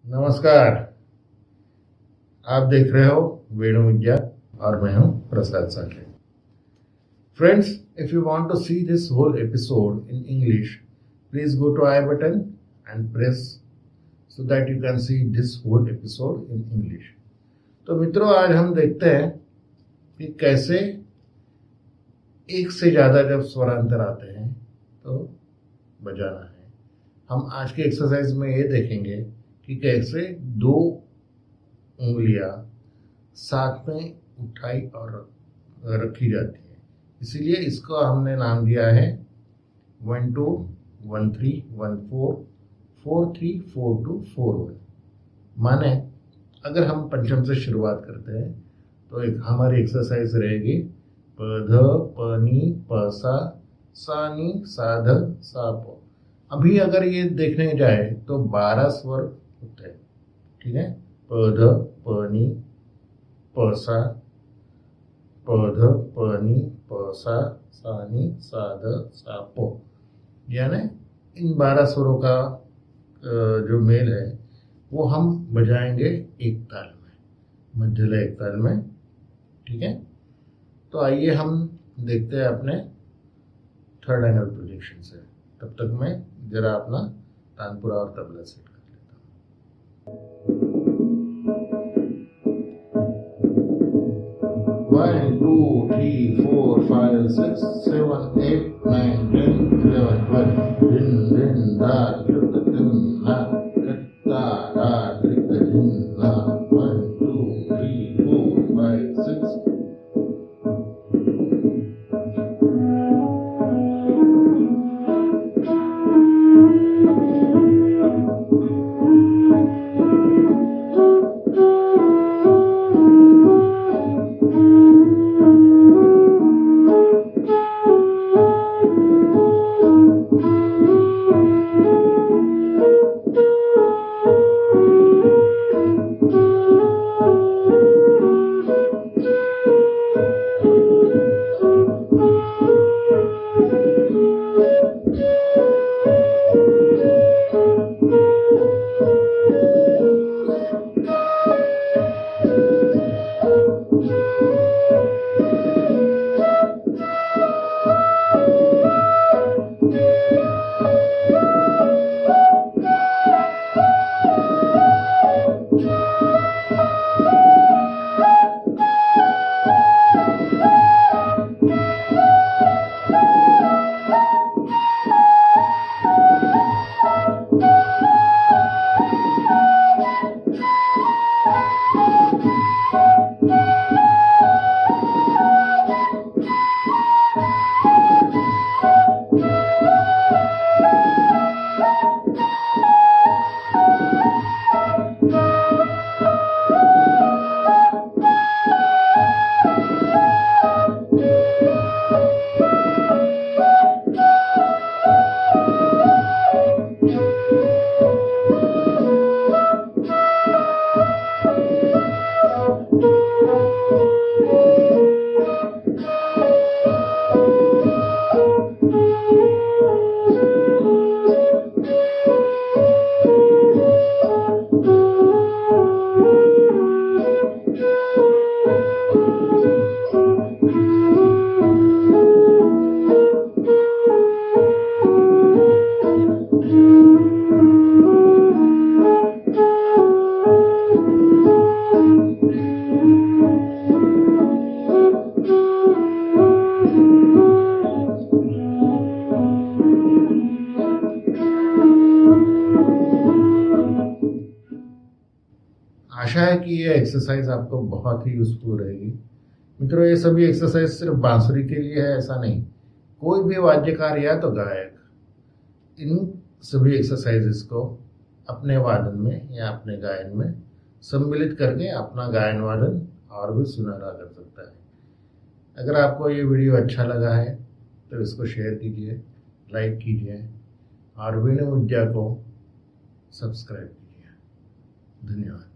नमस्कार, आप देख रहे हो वेणु विद्या और मैं हूं प्रसाद Sathe. Friends, if you want to see this whole episode in English, please go to I button and press so that you can see this whole episode in English. तो मित्रों, आज हम देखते हैं कि कैसे एक से ज्यादा जब स्वरांतर आते हैं तो बजाना है। हम आज के एक्सरसाइज में ये देखेंगे कि कैसे दो उंगलियां साथ में उठाई और रखी जाती है। इसीलिए इसको हमने नाम दिया है 1 2 1 3 1 4 4 3 4 2 4 1। माने अगर हम पंचम से शुरुआत करते हैं तो एक हमारी एक्सरसाइज रहेगी प ध प नी प सा सा नी सा ध सा प। अभी अगर ये देखने जाए तो 12 स्वर होते हैं, ठीक है। प ध प नी प सा प ध प नी प सा सा नी सा ध सा प। यानी इन 12 स्वरों का जो मेल है वो हम बजाएंगे एक ताल में, मध्य लय एक ताल में, ठीक है। तो आइए हम देखते हैं अपने थर्ड एंगल प्रोजेक्शन से। तब तक मैं जरा अपना तानपुरा और तबला सेट कर लेता हूँ। 1 2 3 4 5 6 7 8 9 10 11 12 दिन दिन दा कृत दिन ना कृता रा कृत दिन ना 1 2 3 4 5 6। आशा है कि ये एक्सरसाइज आपको बहुत ही यूजफुल रहेगी। मित्रों, ये सभी एक्सरसाइज सिर्फ बांसुरी के लिए है ऐसा नहीं, कोई भी वाद्यकार या तो गायक इन सभी एक्सरसाइजेस को अपने वादन में या अपने गायन में सम्मिलित करके अपना गायन वादन और भी सुनहरा कर सकता है। अगर आपको ये वीडियो अच्छा लगा है तो इसको शेयर कीजिए, लाइक कीजिए और वेणु विद्या को सब्सक्राइब कीजिए। धन्यवाद।